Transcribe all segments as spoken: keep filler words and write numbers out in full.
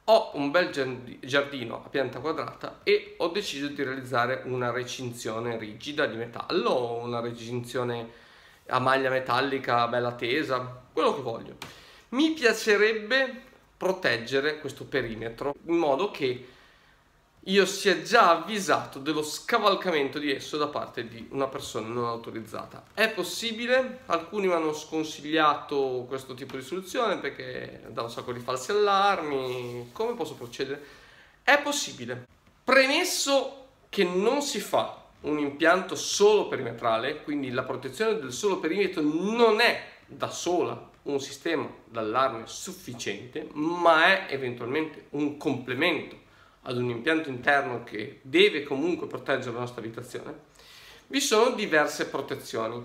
Ho un bel giardino a pianta quadrata e ho deciso di realizzare una recinzione rigida di metallo, una recinzione a maglia metallica bella tesa, quello che voglio. Mi piacerebbe proteggere questo perimetro in modo che io sia già avvisato dello scavalcamento di esso da parte di una persona non autorizzata. È possibile? Alcuni mi hanno sconsigliato questo tipo di soluzione perché dà un sacco di falsi allarmi. Come posso procedere? È possibile. Premesso che non si fa un impianto solo perimetrale, quindi la protezione del solo perimetro non è da sola un sistema d'allarme sufficiente, ma è eventualmente un complemento ad un impianto interno che deve comunque proteggere la nostra abitazione, vi sono diverse protezioni.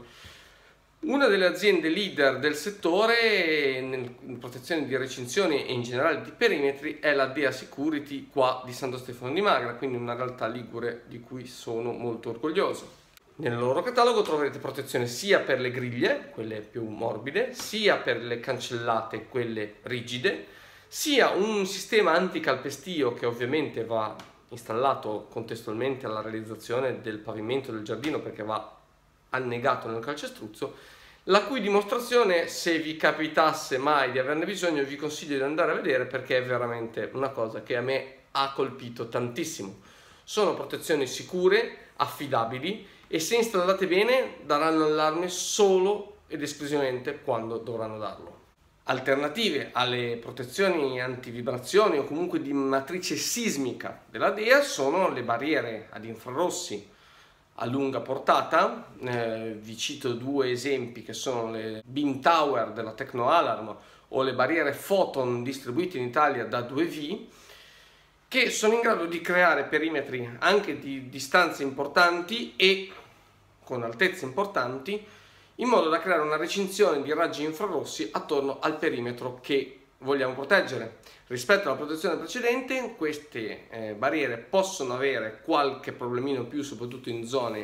Una delle aziende leader del settore in protezione di recinzioni e in generale di perimetri è la Dea Security qua di Santo Stefano di Magra, quindi una realtà ligure di cui sono molto orgoglioso. Nel loro catalogo troverete protezione sia per le griglie, quelle più morbide, sia per le cancellate, quelle rigide, sia un sistema anticalpestio che ovviamente va installato contestualmente alla realizzazione del pavimento del giardino perché va annegato nel calcestruzzo, la cui dimostrazione, se vi capitasse mai di averne bisogno, vi consiglio di andare a vedere perché è veramente una cosa che a me ha colpito tantissimo. Sono protezioni sicure, affidabili e se installate bene daranno allarme solo ed esclusivamente quando dovranno darlo. Alternative alle protezioni antivibrazioni o comunque di matrice sismica della Dea sono le barriere ad infrarossi a lunga portata. Eh, vi cito due esempi che sono le Beam Tower della Tecnoalarm o le barriere Photon distribuite in Italia da due V, che sono in grado di creare perimetri anche di distanze importanti e con altezze importanti, in modo da creare una recinzione di raggi infrarossi attorno al perimetro che vogliamo proteggere. Rispetto alla protezione precedente, queste eh, barriere possono avere qualche problemino in più, soprattutto in zone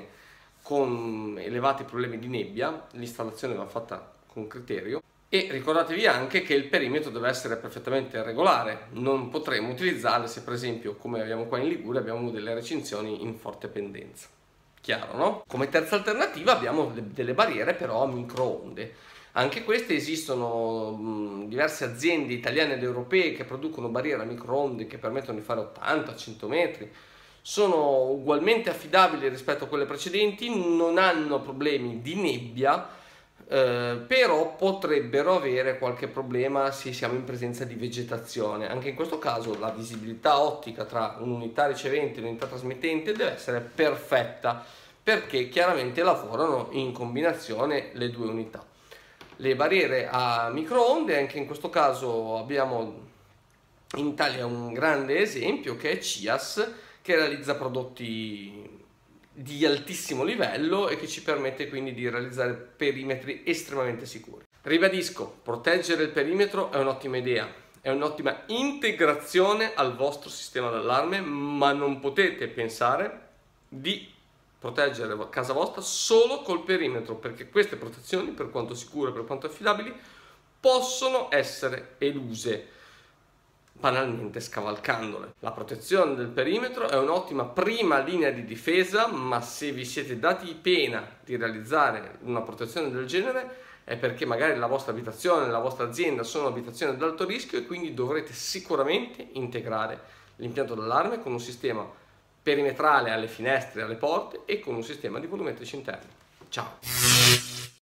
con elevati problemi di nebbia. L'installazione va fatta con criterio e ricordatevi anche che il perimetro deve essere perfettamente regolare. Non potremo utilizzarle se per esempio, come abbiamo qua in Liguria, abbiamo delle recinzioni in forte pendenza. Chiaro, no? Come terza alternativa abbiamo delle barriere però a microonde. Anche queste esistono mh, diverse aziende italiane ed europee che producono barriere a microonde che permettono di fare ottanta cento metri. Sono ugualmente affidabili rispetto a quelle precedenti, non hanno problemi di nebbia, eh, però potrebbero avere qualche problema se siamo in presenza di vegetazione. Anche in questo caso la visibilità ottica tra un'unità ricevente e un'unità trasmettente deve essere perfetta, perché chiaramente lavorano in combinazione le due unità. Le barriere a microonde, anche in questo caso abbiamo in Italia un grande esempio che è C I A S, che realizza prodotti di altissimo livello e che ci permette quindi di realizzare perimetri estremamente sicuri. Ribadisco, proteggere il perimetro è un'ottima idea, è un'ottima integrazione al vostro sistema d'allarme, ma non potete pensare di proteggere casa vostra solo col perimetro, perché queste protezioni, per quanto sicure, per quanto affidabili, possono essere eluse banalmente scavalcandole. La protezione del perimetro è un'ottima prima linea di difesa, ma se vi siete dati pena di realizzare una protezione del genere è perché magari la vostra abitazione, la vostra azienda sono abitazioni ad alto rischio e quindi dovrete sicuramente integrare l'impianto d'allarme con un sistema perimetrale alle finestre e alle porte e con un sistema di volumetrici interni. Ciao!